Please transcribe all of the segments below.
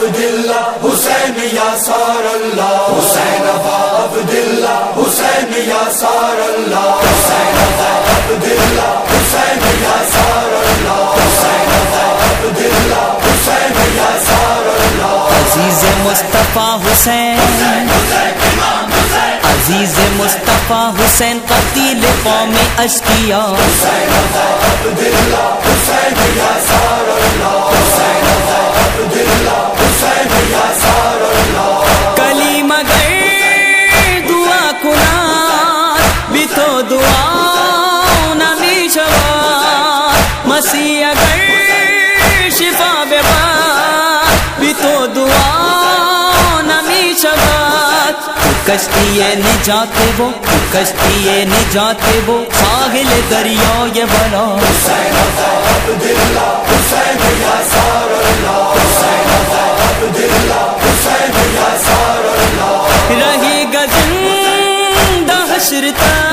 عبداللہ حسین یاسر اللہ حسین ابا عبداللہ حسین یاسر اللہ حسین ابا عبداللہ حسین یاسر اللہ حسین ابا عبداللہ حسین یاسر اللہ عزیز مصطفیٰ حسین عزیز مصطفیٰ حسین قتیل قوم اشقیاء حسین ابا عبداللہ حسین یاسر اللہ حسین ابا عبداللہ حسین یاسر اللہ کلمہ گر دعا کنات بھی تو دعا نمی شود مسیح اگر شفا بباد بھی تو دعا نمی شود کشتی نجات وہ کشتی نجات وہ ساحل دریا یہ بنا حسین ابا عبداللہ حسین یاسر اللہ حسین ابا عبداللہ حسین یاسر اللہ رہے گا زندہ حشر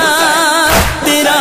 تک تیرا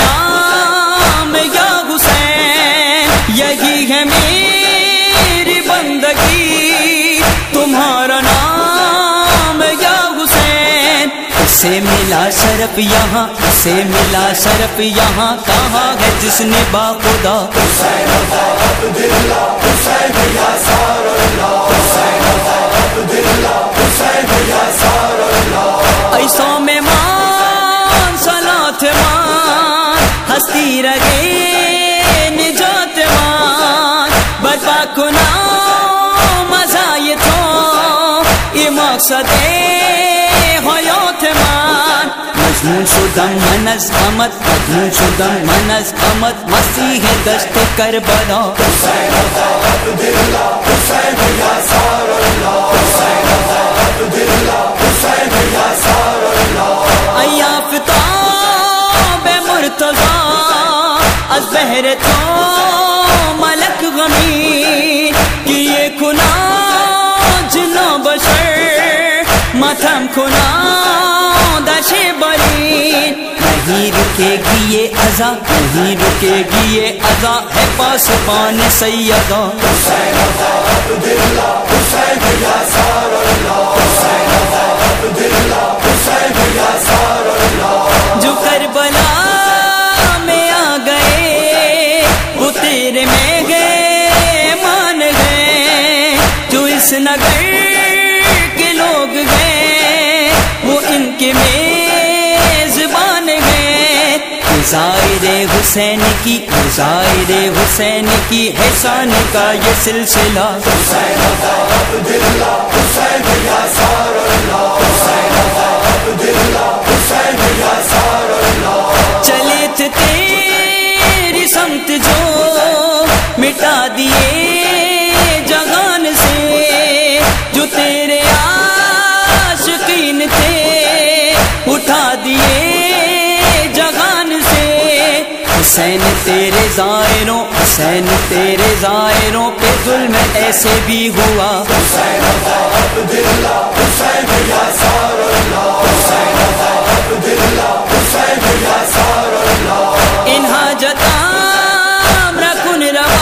پیام یا حسین یہی ہے میری بندگی تمہارا نام یا حسین اسے ملا شرف یہاں اسے ملا شرف یہاں کہاں ہے جس نے باخدا حسین ابا عبداللہ حسین یاسر اللہ حسین ابا عبداللہ حسین یاسر اللہ ایسا میں مان صلات مان ہستی رگے نجات مان برپا کنا مزہ یہ تو یہ مقصد حیات مان مجنون شدم منز غمت مجنون شدم منز غمت مسیح دشت کربلا حسین ابا عبداللہ حسین یاسر اللہ حسین ابا عبداللہ حسین یاسر اللہ ایافتاب مرتضی از بہر تو ملک غمی کیے کنا جنو بشر ماتم کنا دش بری نہیں رکے گی یہ عزا نہیں رکے گی یہ عزا ہے پاسبان سیدہ حسین ابا عبداللہ حسین یاسر اللہ حسین ابا عبداللہ حسین یاسر اللہ جو کربلا میں آ گئے وہ تیرے میں گئے مان گئے جو اس نگر کے لوگ گئے وہ ان کے میزبان گئے ظاہر حسین کی ظاہر حسین کی احسان کا یہ سلسلہ حسین ابا عبداللہ حسین یاسر اللہ حسین ابا عبداللہ حسین یاسر اللہ چلے تھے تیری سمت جو مٹا دیے جہان سے جو تیرے عاشقین تھے اٹھا دیے جہان سے حسین تیرے زائروں حسین تیرے زائروں پہ ظلم ایسے بھی ہوا حسین ابا عبداللہ حسین یاسر اللہ حسین ابا عبداللہ حسین یاسر اللہ ان حاجتام رکن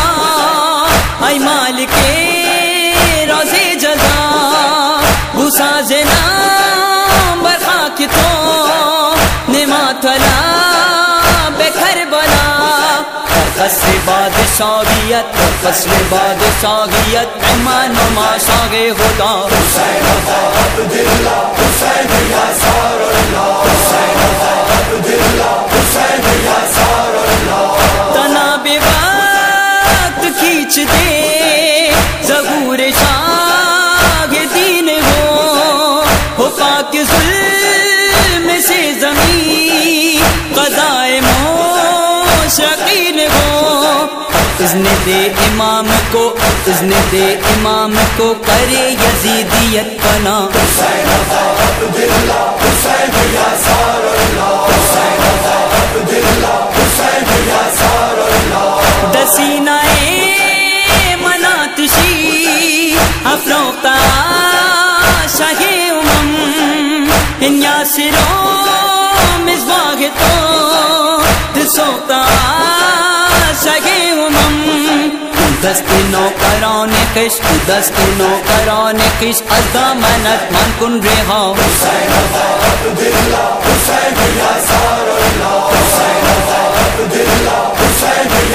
روا ای مالک روزے جزا بساز نام برخاک تو نمات قصر بادشاہیت قصر بادشاہیت ایمان و ماشاء خدا حسین ابا عبداللہ حسین یاسر اللہ حسین ابا عبداللہ حسین یاسر اللہ تناب وقت کھینچ دے ظہور شاہ دین ہو پاک ظلم سے زمین قضائے موشقین ہو اذن دے امام کو اذن دے امام کو کرے یزیدیت بنا حسین ابا عبداللہ حسین یاسر اللہ حسین ابا عبداللہ حسین یاسر اللہ دسینہ مناتشی افروختہ شاہ ان یاسروں مصباح تو دسوتا شاہ دست نوکران خش دست نوکران خش از دامنت من کن رها حسین آقا عبداللہ حسین یاسر اللہ حسین آقا عبداللہ حسین